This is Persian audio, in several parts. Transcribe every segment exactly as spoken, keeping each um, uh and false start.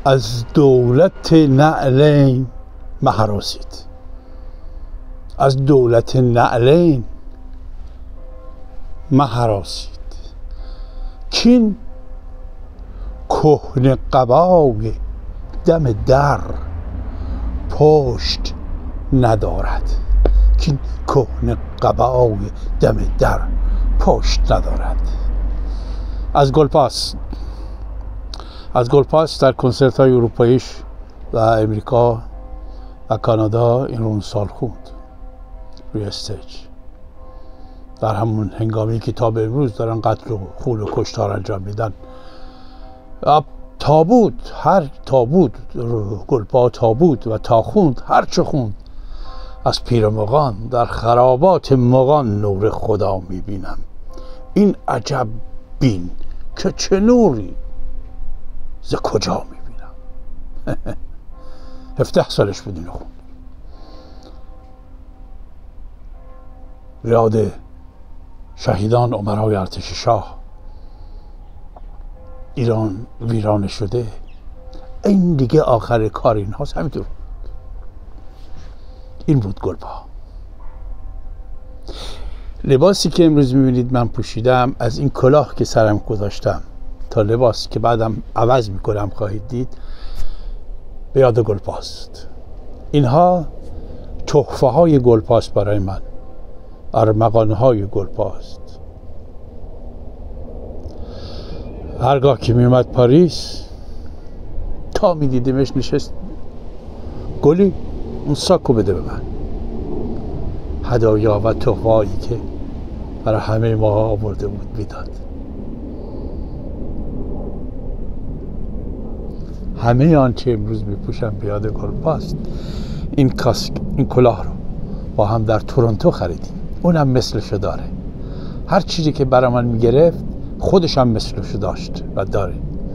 از دولت نعلین مهراسید، از دولت نعلین مهراسید، کین کهنه قبای دم در پشت ندارد، کین کهنه قبای دم در پشت ندارد. از گلپاس از گلپاس در کنسرت های اروپاییش و امریکا و کانادا این رو اون سال خوند روی استیج، در همون هنگامی که تا به امروز دارن قتل و خون و کشتار انجام میدن. تابوت، هر تابوت گلپا تابوت و تا خوند هر چه خوند از پیر مغان، در خرابات مغان نور خدا میبینم. این عجب بین که چه نوری ز کجا میبینم. هفده سالش بود اینو خوند. یاد شهیدان امرای ارتش شاه، ایران ویران شده، این دیگه آخر کار این هاست. همینطور این بود گلپا. لباسی که امروز میبینید من پوشیدم، از این کلاه که سرم گذاشتم تا لباس که بعدم عوض میکنم خواهید دید، به یاد گلپاست. اینها تحفه های گلپاست برای من، ارمغان های گلپاست. هرگاه که میومد پاریس، تا میدیدمش نشست، گلی اون ساکو بده به من، هدایا و تحفه‌ای که برای همه ما آورده بود میداد. همه آنچه امروز میپوشم به یاد گلپاست. این کاسک، این کلاه رو با هم در تورنتو خریدیم، اونم مثلشو داره. هر چیزی که برای من میگرفت خودش هم مثلشو داشت و داره.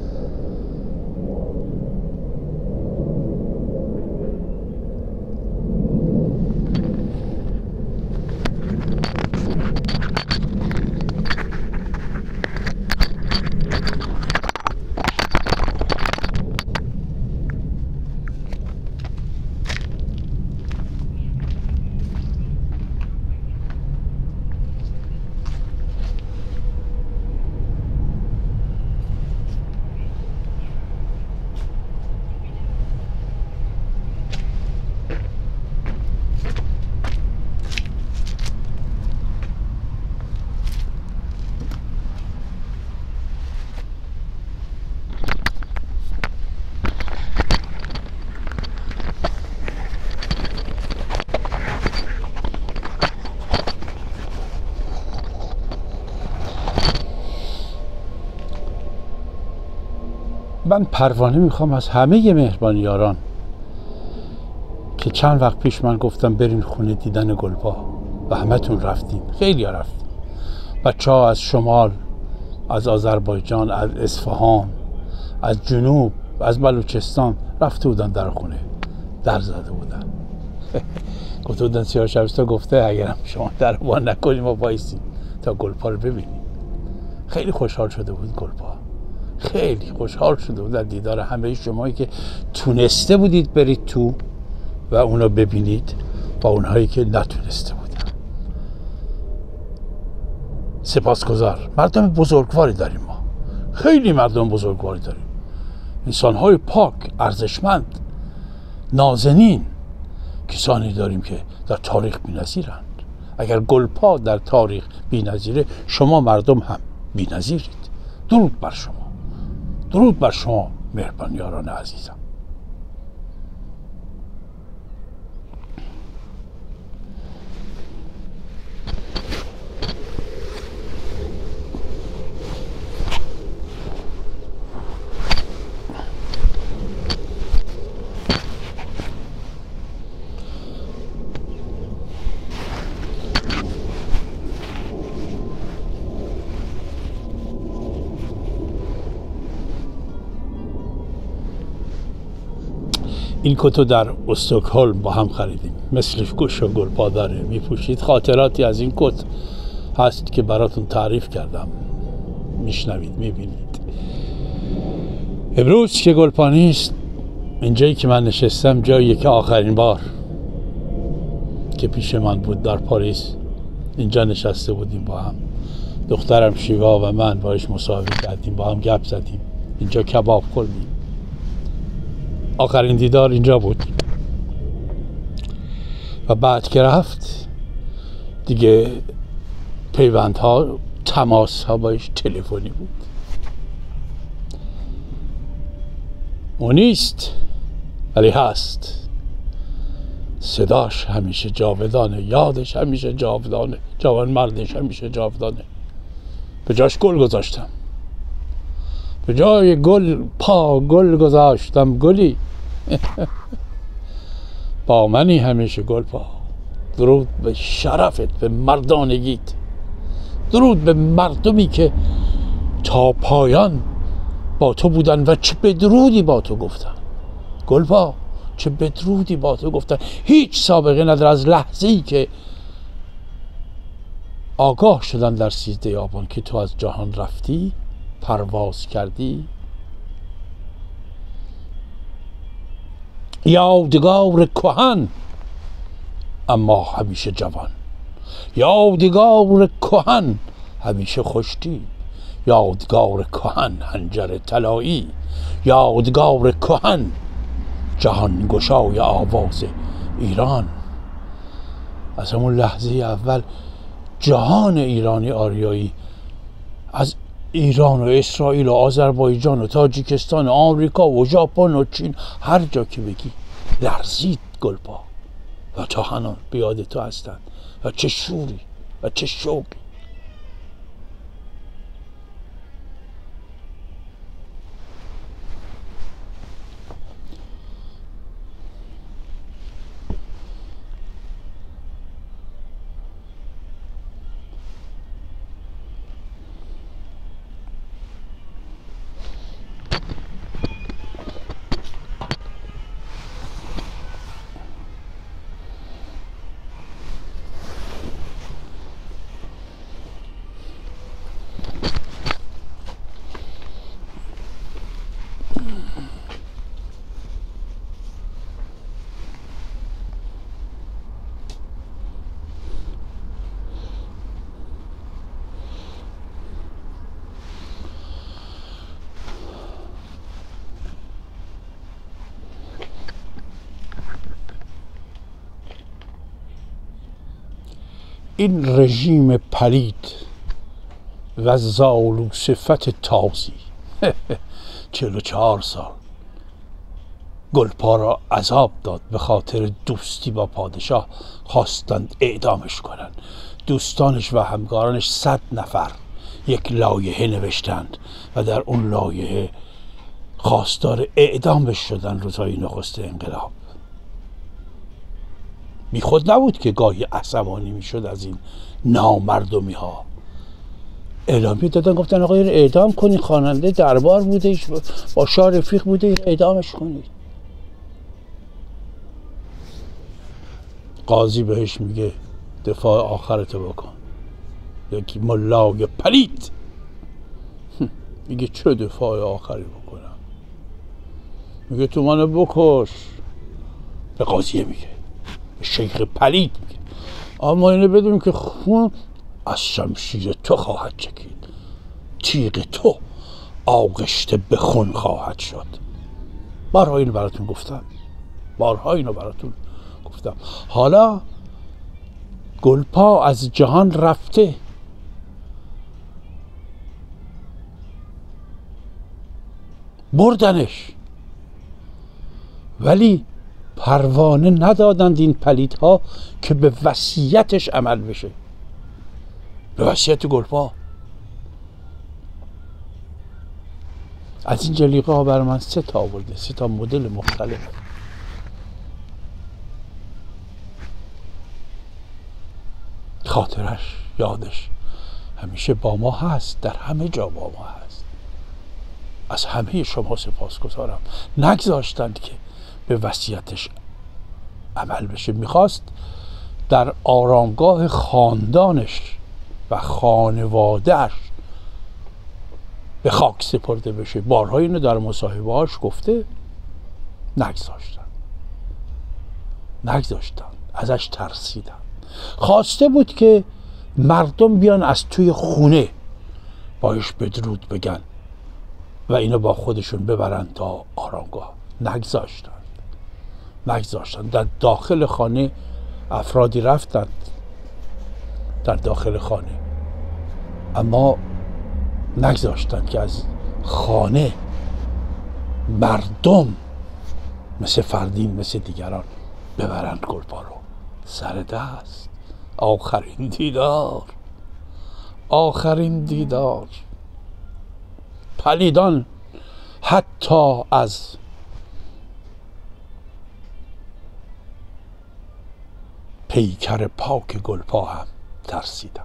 من پروانه میخوام از همه مهربان یاران که چند وقت پیش من گفتم برین خونه دیدن گلپا و همه تون رفتین، خیلی ها رفتین. بچه ها از شمال، از آذربایجان، از اصفهان، از جنوب، از بلوچستان رفته بودن در خونه، در زده بودن. گفته بودن سیاه شبستا گفته اگرم شما در رو باز نکنیم و بایستیم تا گلپا رو ببینیم. خیلی خوشحال شده بود گلپا، خیلی خوشحال شده بود در دیدار همه شمایی که تونسته بودید برید تو و اونو ببینید با اونهایی که نتونسته بودن. سپاسگزار. مردم بزرگواری داریم ما، خیلی مردم بزرگواری داریم، انسان‌های پاک، ارزشمند، نازنین، کسانی داریم که در تاریخ بی‌نظیرند. اگر گلپا در تاریخ بی‌نظیره، شما مردم هم بی‌نظیرید. درود بر شما، درود بر شما مهربان یاران عزیزم. این کتو در استکهلم با هم خریدیم، مثلش گوش و گلپا داره، میپوشید. خاطراتی از این کت هست که براتون تعریف کردم، میشنوید، میبینید. امروز که گلپا نیست اینجایی که من نشستم جاییه که آخرین بار که پیش من بود در پاریس اینجا نشسته بودیم با هم. دخترم شیوا و من باش مصاحبه کردیم، با هم گپ زدیم، اینجا کباب خوردیم. آخرین دیدار اینجا بود و بعد که رفت دیگه پیوندها، تماس ها باش تلفنی بود. اون نیست ولی هست، صداش همیشه جاودانه، یادش همیشه جاودانه، جوان مردش همیشه جاودانه. به جاش گل گذاشتم، به جای گل پا گل گذاشتم، گلی با منی همیشه گل پا. درود به شرفت، به مردانگیت، درود به مردمی که تا پایان با تو بودن و چه بدرودی با تو گفتن. گل پا چه بدرودی با تو گفتن. هیچ سابقه نداره از لحظه‌ای که آگاه شدن در سیزده آبان که تو از جهان رفتی، پرواز کردی. یادگار کهن اما همیشه جوان، یادگار کهن همیشه خوشتی، یادگار کهن حنجر طلایی، یادگار کهن جهان گشای آواز ایران. از همون لحظه اول جهان ایرانی آریایی، از ایران و اسرائیل و آذربایجان و تاجیکستان و آمریکا و ژاپن و چین، هر جا که بگی لرزید گلپا و تا هنان به یاد تو هستند. و چه شوری و چه شوقی. این رژیم پلید و زالو صفت تازی چهل و چهار سال گلپا را عذاب داد. به خاطر دوستی با پادشاه خواستند اعدامش کنند. دوستانش و همکارانش صد نفر یک لایحه نوشتند و در اون لایحه خواستار اعدامش شدن روزهای نخست انقلاب. بی خود نبود که گاهی عصبانی میشد از این نامردمی ها. اعلامیه دادن، گفتن آقا اینو اعدام کنید، خواننده دربار بوده، با شاه رفیق بوده، اینو اعدامش کنید. قاضی بهش میگه دفاع آخرتو بکن. یکی ملای پلید میگه چه دفاع آخری بکنم؟ میگه تو منو بکش. به قاضی میگه، به شیخ پلید میگه اما اینو بدون که خون از شمشیر تو خواهد چکید، تیغ تو آغشته به خون خواهد شد. بارها اینو براتون گفتم، بارها اینو براتون گفتم. حالا گلپا از جهان رفته، بردنش، ولی پروانه ندادند این پلیدها که به وصیتش عمل بشه، به وصیت گلپا. از این جلیقه ها بر من سه تا آورده، سه تا مدل مختلف. خاطرش، یادش همیشه با ما هست، در همه جا با ما هست. از همه شما سپاسگزارم، نگذاشتند که به وصیتش عمل بشه. میخواست در آرامگاه خاندانش و خانوادهش به خاک سپرده بشه. بارها اینو در مصاحبه‌هاش گفته، نگذاشتن نگذاشتن ازش ترسیدن. خواسته بود که مردم بیان از توی خونه باش بدرود بگن و اینو با خودشون ببرن تا آرامگاه. نگذاشتن نگذاشتن در داخل خانه افرادی رفتند در داخل خانه، اما نگذاشتن که از خانه مردم مثل فردین مثل دیگران ببرند گلپا رو. سر دست آخرین دیدار آخرین دیدار. پلیدان حتی از پیکر پاک گلپا هم ترسیدند.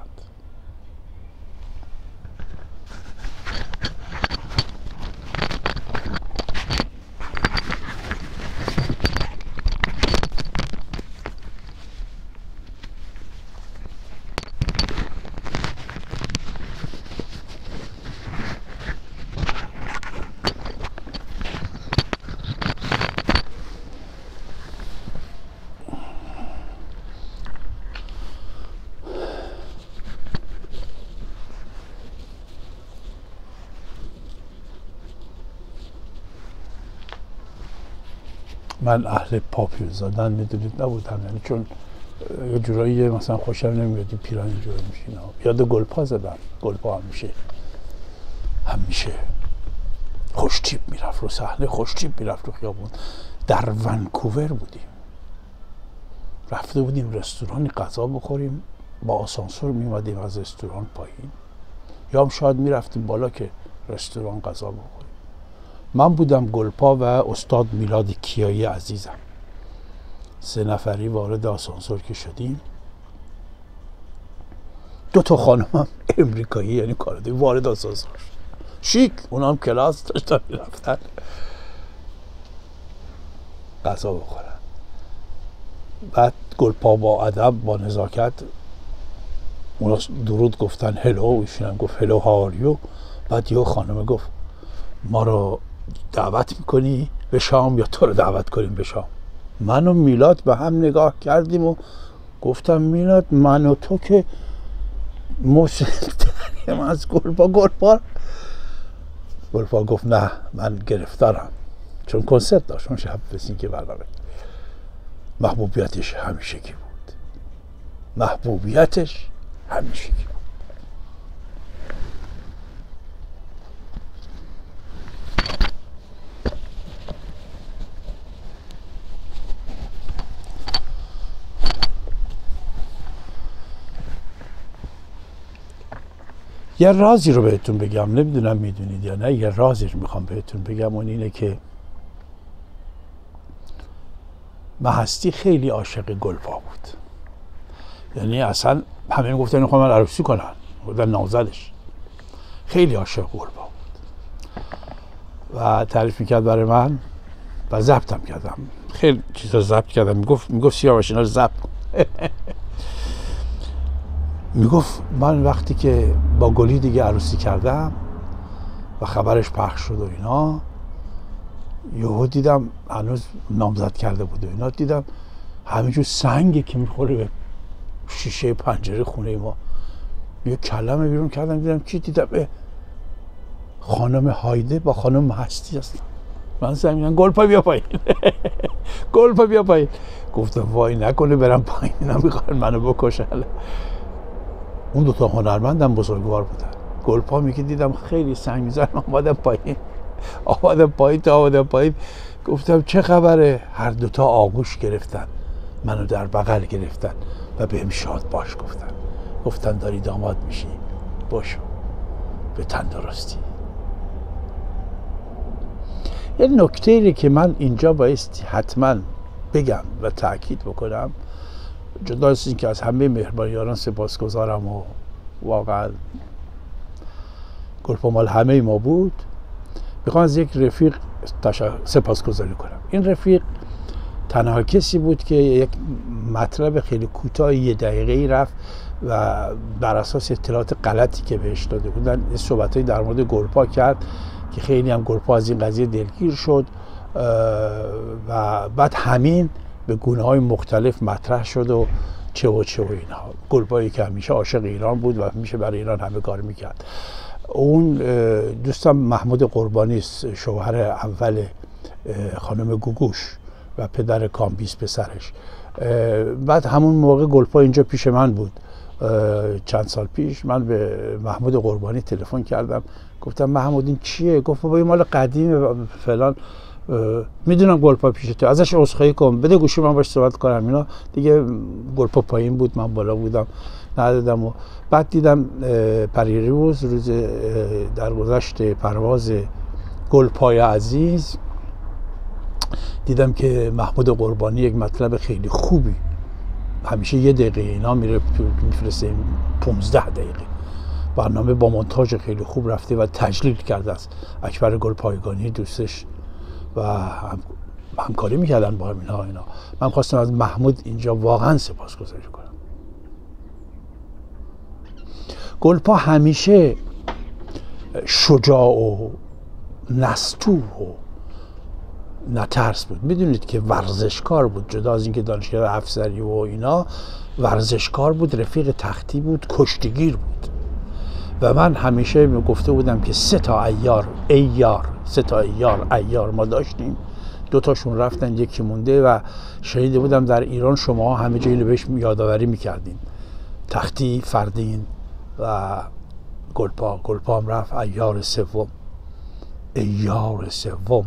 من اهل پاپیون زدن میدونید نبودم، یعنی چون یه جورایی مثلا خوشم نمیاد این پیران اینجوری میشین. یاد گلپا زدم. گلپا همیشه همیشه خوشتیپ میرفت رو صحنه، خوشتیپ میرفت رو خیابون. در ونکوور بودیم، رفته بودیم رستورانی غذا بخوریم، با آسانسور میمدیم از رستوران پایین، یا هم شاید میرفتیم بالا که رستوران غذا بخوریم. من بودم، گلپا و استاد میلاد کیایی عزیزم، سه نفری وارد آسانسور که شدیم، دو تا خانم هم امریکایی یعنی کانادایی وارد آسانسور شیک، اونا هم کلاس داشتن میرفتن غذا بخورن. بعد گلپا با ادب با نزاکت اونا درود گفتن، هلو، ایشون هم گفت هلو هاریو. بعد یه خانم گفت ما رو دعوت میکنی به شام یا تو رو دعوت کنیم به شام؟ من و میلاد به هم نگاه کردیم و گفتم میلاد من و تو که مشتریم از گلپا. گلپا گلپا گفت نه من گرفتارم، چون کنسرت داشت اون شب بسین که برنامه. محبوبیتش همیشگی بود، محبوبیتش همیشگی بود. یه رازی رو بهتون بگم، نمیدونم میدونید یا نه، یه رازی رو میخوام بهتون بگم، اون اینه که مهستی خیلی عاشق گلپا بود. یعنی اصلا همه میگفتن میخوام من عروسی کنن، بودن نامزدش. خیلی عاشق گلپا بود و تعریف میکرد برای من و ضبطم کردم، خیلی چیزا ضبط کردم. میگفت میگفت سیاوش اینا رو ضبط کن. میگفت من وقتی که با گلی دیگه عروسی کردم و خبرش پخش شد و اینا، یهو دیدم هنوز نامزد کرده بود و اینا، دیدم همینجور سنگی که میخوره به شیشه پنجره خونه ما. یه کلمه بیرون کردم، دیدم چی؟ دیدم خانم هایده با خانم مهستی هستن. من زمینم گلپا بیا پایین. گلپا بیا پایین. گفتم وای نکنه برم پایین اینا میخوان منو بکشن. اون دوتا هنرمندم بزرگوار بودن. گلپا میگه دیدم خیلی سنگ میزن، آمدم پایین آمدم پایین تا آمدم پایین گفتم چه خبره؟ هر دوتا آغوش گرفتن، منو در بغل گرفتن و بهم شاد باش گفتن. گفتن داری داماد میشی، باشو به تندرستی. یه نکته ای که من اینجا بایستی حتما بگم و تأکید بکنم، جدا از این که از همه مهربان یاران سپاسگزارم و واقعا گلپا مال همه ما بود، میخوام از یک رفیق سپاسگزاری کنم. این رفیق تنها کسی بود که یک مطلب خیلی کوتاه یه دقیقه‌ای رفت و بر اساس اطلاعات غلطی که بهش داده بودن صحبتایی در مورد گلپا کرد که خیلی هم گلپا از این قضیه دلگیر شد و بعد همین به گونه های مختلف مطرح شد و چه و چه و اینها. گلپایی که همیشه عاشق ایران بود و همیشه برای ایران همه کار میکرد. اون دوستم محمود قربانی است، شوهر اول خانم گوگوش و پدر کامبیز پسرش. بعد همون موقع گلپا اینجا پیش من بود. چند سال پیش من به محمود قربانی تلفن کردم، گفتم محمود این چیه؟ گفت بابا این مال قدیمه فلان. میدونم گلپا پیش تو، ازش عذرخواهی کن، بده گوشی من باش صحبت کنم. اینا دیگه گلپا پایین بود، من بالا بودم، ندادم. و بعد دیدم پریروز روز درگذشت پرواز گلپای عزیز دیدم که محمود قربانی یک مطلب خیلی خوبی، همیشه یه دقیقه اینا میره میفرسته پونزده دقیقه برنامه با مونتاژ خیلی خوب رفته و تجلیل کرده است اکبر گلپایگانی دوستش و هم همکاری میکردن با اینا اینا. من خواستم از محمود اینجا واقعا سپاسگزاری کنم. گلپا همیشه شجاع و نستوه و نترس بود. میدونید که ورزشکار بود، جدا از اینکه دانشگاه افسری و اینا ورزشکار بود، رفیق تختی بود، کشتیگیر بود. و من همیشه گفته بودم که سه تا ایار ایار سه تا ایار ایار ما داشتیم، دو تاشون رفتن، یکی مونده و شنیده بودم در ایران شما همه جایی بهش یادآوری میکردین، تختی، فردین و گلپا. گلپا هم رفت ایار سوم. ایار سوم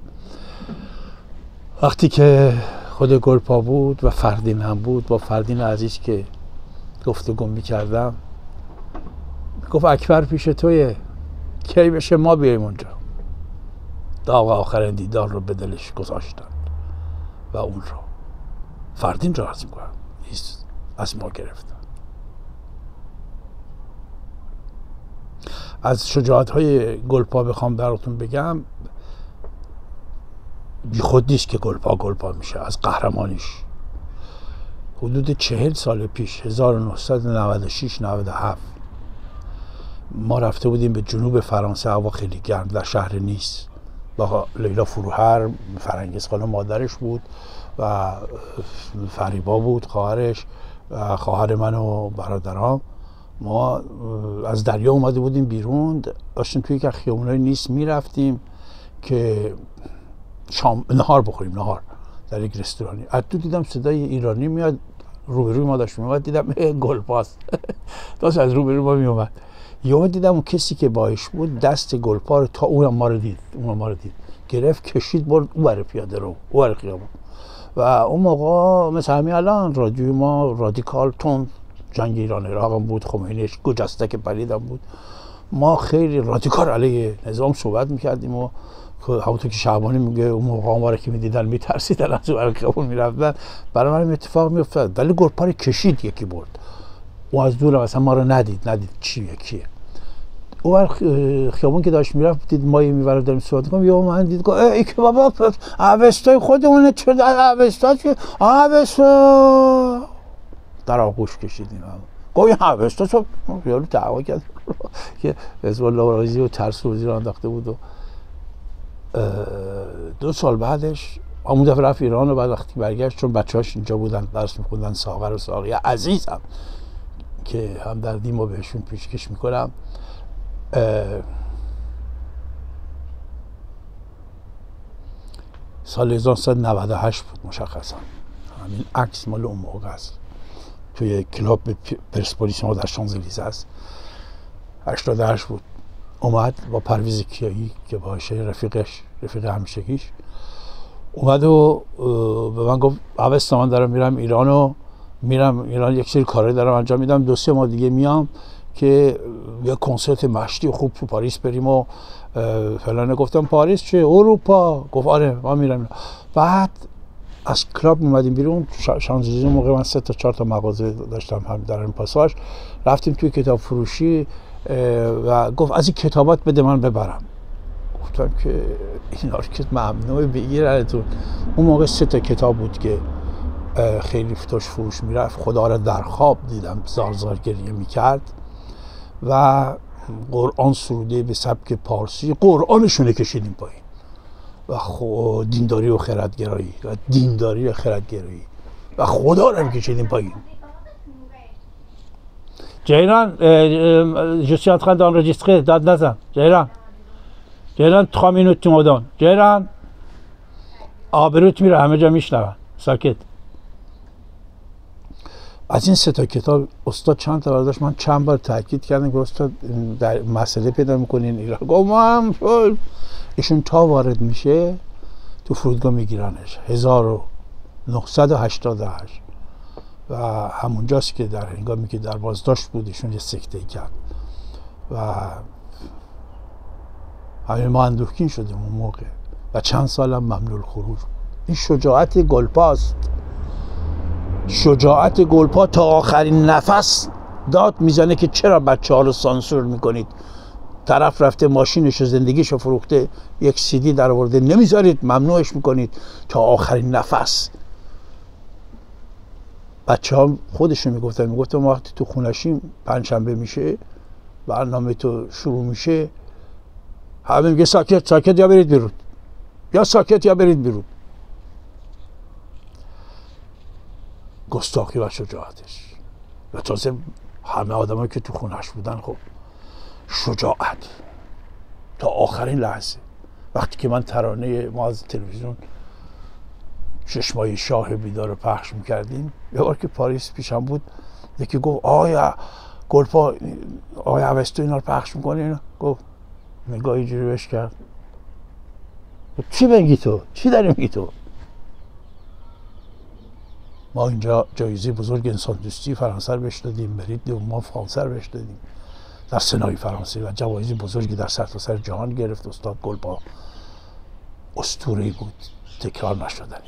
وقتی که خود گلپا بود و فردین هم بود، با فردین عزیز که گفتگو میکردم گفت اکبر پیش تویه، کی بشه ما بیاییم اونجا. داغ آخرین دیدار رو به دلش گذاشتن و اون رو فردین را عرض میکنم نیست از ما گرفتن. از شجاعت های گلپا بخوام براتون بگم، بی خود نیست که گلپا گلپا میشه. از قهرمانیش حدود چهل سال پیش، هزار و نهصد و نود و شش نود و هفت، ما رفته بودیم به جنوب فرانسه، هوا خیلی گرم، در شهر نیس با لیلا فروهر، فرنگیز خانم مادرش بود و فریبا بود خواهرش و خواهر من و برادرام. ما از دریا اومده بودیم بیرون، داشتیم توی یک از خیابونای نیس میرفتیم که شام نهار بخوریم، نهار در یک رستورانی. از تو دیدم صدای ایرانی میاد، روبروی ما داشت میومد، دیدم گلپاست. داشت از روبروی ما میومد. یهو دیدم اون کسی که باش بود دست گلپا رو، تا اون ما رو دید اون ما رو دید گرفت کشید برد اون ور پیاده رو، اون ور خیابون. و اون موقع مثل همین الان رادیو ما رادیکال تون جنگ ایران عراق هم بود، خمینیش گجسته که پلیدم بود. ما خیلی رادیکال علیه نظام صحبت میکردیم و همونطور که شعبانی میگه اون موقع ما رو که میدیدن میترسیدن، از اون ور خیابون میرفتن. برای من اتفاق میافتاد، ولی گلپا رو کشید یکی برد. او از دور مثلا ما رو ندید ندید چیه کیه. اون خیابون که داشت میرفت دید ما میبره داریم صحبت کنیم، یا من دید گفت ای که بابا اوستای خودمونه، چه اوستا که اوستا در آغوش کشیدیم. گفت این اوستا چون یارو دعوا کرد که حزب الله رازی و ترس روزی رو انداخته بود. و دو سال بعدش همون دفعه رفت ایران و بعد وقتی برگشت، چون بچه‌هاش اینجا بودن درس می‌خوندن، ساغر و ساقیه عزیزم که هم در دیما بهشون پیشکش میکنم، سال هزار و نهصد و نود و هشت بود مشخصا. همین عکس مال اون موقع است، توی کلاب پرسپولیس ما در شانزلیزه است. هشتاد و هشت بود. اومد با پرویز کیایی که باشه رفیقش، رفیق همیشگیش، اومد و به من گفت اوستا من دارم میرم ایران و میرم ایران یک سری کارهای دارم انجام میدم، دو سه ماه دیگه میام که یه کنسرت مشتی خوب تو پاریس بریم و فلان. گفتم پاریس چه؟ اروپا. گفت آره ما میرم. بعد از کلاب اومدیم بیرون، شانزلیزه موقع من سه تا چهار تا مغازه داشتم هم در این پاساژ، رفتیم توی کتاب فروشی و گفت از این کتابات بده من ببرم. گفتم که اینا رو که ممنوع بگیرنتون. اون موقع سه تا کتاب بود که خیلی فتوش فروش میرفت. خدا را در خواب دیدم زار زار گریه میکرد و قرآن سروده به سبک پارسی، قرآنشونه کشیدیم پایین. و خو دینداری و خردگرایی و دینداری و خردگرایی و خدا رو میکشیدیم پایین. جیران je suis en train d'enregistrer داد نزن. جیران جیران trois minutes تو مدان. جیران آبروت میره، همه جا میشنون. ساکت. از این سه تا کتاب استاد چند تا برداشت. من چند بار تاکید کردم که استاد در مسئله پیدا میکنین ایران. گفتم ایشون تا وارد میشه تو فرودگاه میگیرنش هزار و نهصد و هشتاد و هشت و همونجاست که در هنگامی که در بازداشت بود ایشون یه سکته کرد و همه ما اندوهگین شدیم اون موقع و چند سالم ممنوع الخروج. این شجاعت گلپاست. شجاعت گلپا تا آخرین نفس داد میزنه که چرا بچه ها رو سانسور میکنید. طرف رفته ماشینش و زندگیشو فروخته، یک سیدی در آورده نمیذارید، ممنوعش میکنید تا آخرین نفس. بچه ها خودشون میگفتن میگفتن وقتی تو خونشیم پنجشنبه میشه برنامه تو شروع میشه، همه میگه ساکت ساکت یا برید بیرون، یا ساکت یا برید بیرون. گستاخی و شجاعتش. و تازه همه آدمایی که تو خونش بودن خب شجاعت تا آخرین لحظه. وقتی که من ترانه ما از تلویزیون چشمای شاه بیدار رو پخش میکردیم، یه بار که پاریس پیشم بود یکی گفت آیا گلپا آیا اوستو اینا رو پخش میکنه؟ اینا گفت نگاهی جوری بهش کرد چی بگی تو؟ چی داری میگی تو؟ ما اینجا جایزه بزرگ انسان دوستی فرانسه رو بهش دادیم، مریت ما فرانسه رو بهش دادیم در سنای فرانسه و جوایز بزرگی در سرتاسر جهان گرفت. استاد گلپا اسطوره‌ای بود، تکرار نشدنی.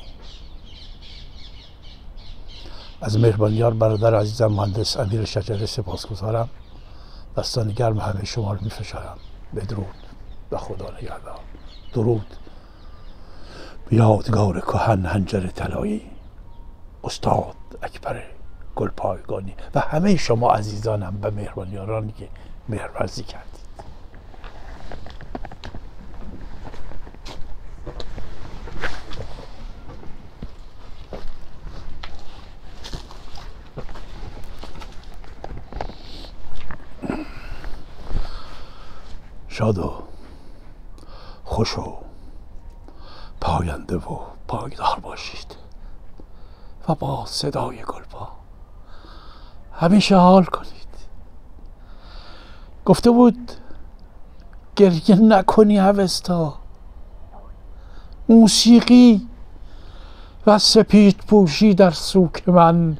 از مهربانیار برادر عزیزم مهندس امیر شجره سپاسگزارم. دستان گرم همه شما رو میفشارم. بدرود و خدا نگهدار. درود به یادگار کهن حنجر طلایی استاد اکبر گلپایگانی و همه شما عزیزانم و مهربانیارانی که مهرورزی کردید. شاد و خوش و پاینده و پایدار باشید و با صدای گلپا همیشه حال کنید. گفته بود گریه نکنی اوستا، موسیقی و سپید پوشی در سوک من.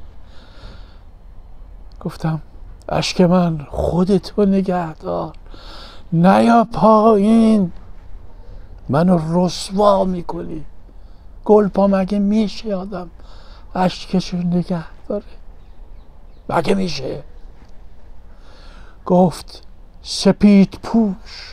گفتم اشک من خودتو نگه دار، نیا پایین، منو رسوا میکنی. گلپا مگه میشه آدم اشکشو نگه داره؟ مگه میشه؟ گفت سپید پوش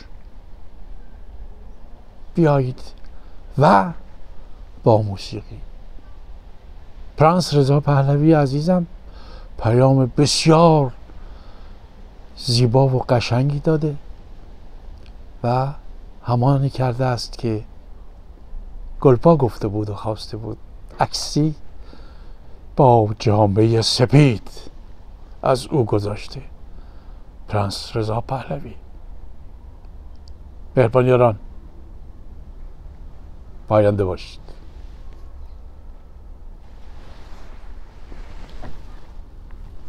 بیایید و با موسیقی. پرنس رضا پهلوی عزیزم پیام بسیار زیبا و قشنگی داده و همانی کرده است که گلپا گفته بود و خواسته بود. عکسی با جامعه سپید از او گذاشته پرنس رضا پهلوی. مهربانیاران پاینده باشید.